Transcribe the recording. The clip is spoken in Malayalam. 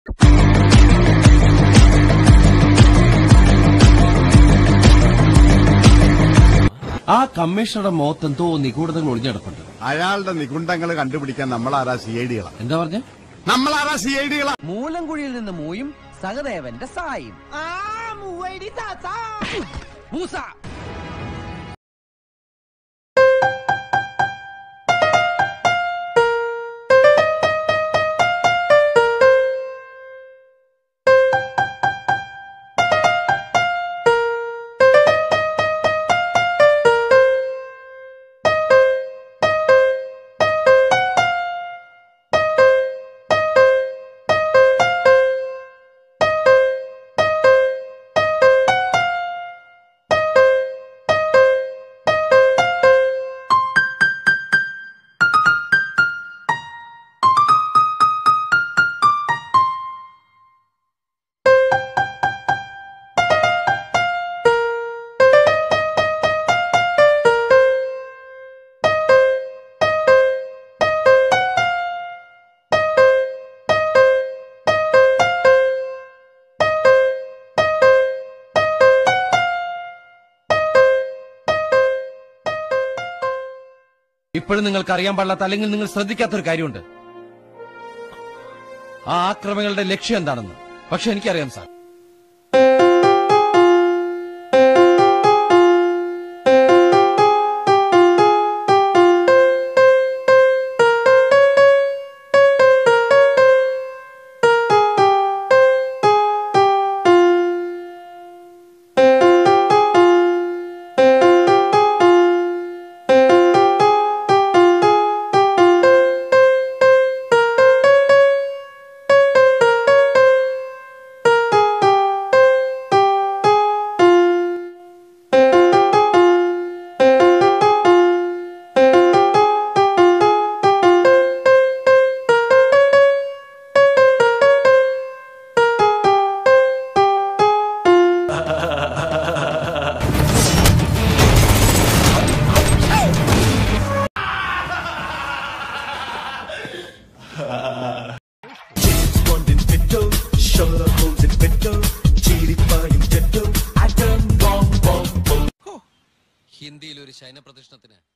ആ കമ്മീഷണറുടെ മുഖത്ത് എന്തോ നിഗൂഢതകൾ ഒളിഞ്ഞെടുപ്പുണ്ട്. അയാളുടെ നിഗുണ്ടങ്ങൾ കണ്ടുപിടിക്കാൻ നമ്മളാരാ CID കളാ. എന്താ പറഞ്ഞ? നമ്മളാരാ CID കളാ. മൂലംകുഴിയിൽ നിന്ന് മൂയും സഹദേവന്റെ സായും. ഇപ്പോഴും നിങ്ങൾക്ക് അറിയാൻ പാടില്ലാത്ത അല്ലെങ്കിൽ നിങ്ങൾ ശ്രദ്ധിക്കാത്തൊരു കാര്യമുണ്ട്. ആ ആക്രമണങ്ങളുടെ ലക്ഷ്യം എന്താണെന്ന്. പക്ഷെ എനിക്കറിയാം സാർ. ഹിന്ദിയിൽ ഒരു ശയന പ്രദർശനത്തിന്